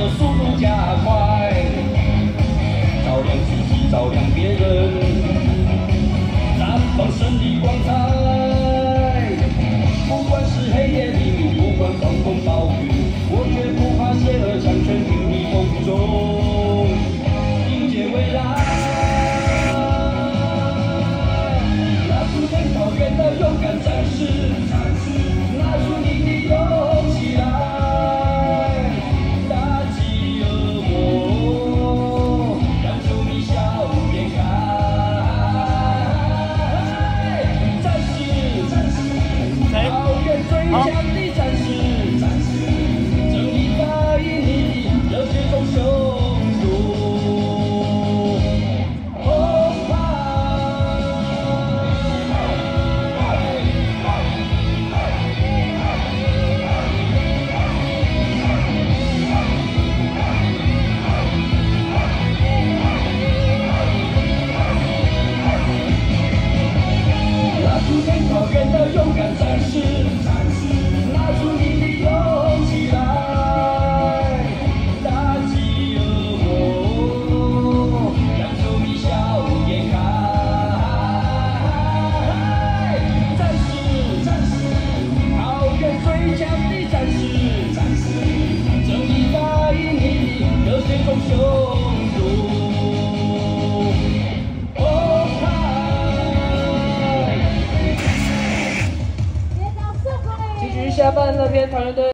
着速度加快，照亮自己，照亮别人，绽放胜利光彩。不管是黑夜黎明，不管狂风暴雨，我绝不怕邪恶强权与你共中，迎接未来。那出天草原的勇敢战士，拿出你的勇气来。 最强的战士，正义在你热血中汹涌。澎湃，那出天草原的勇敢战士。 拿出你的勇气来，打击恶魔，让球迷笑颜开。战士，超越最强的战士，正义在你热血中汹涌。澎湃。继续下半那边团员队。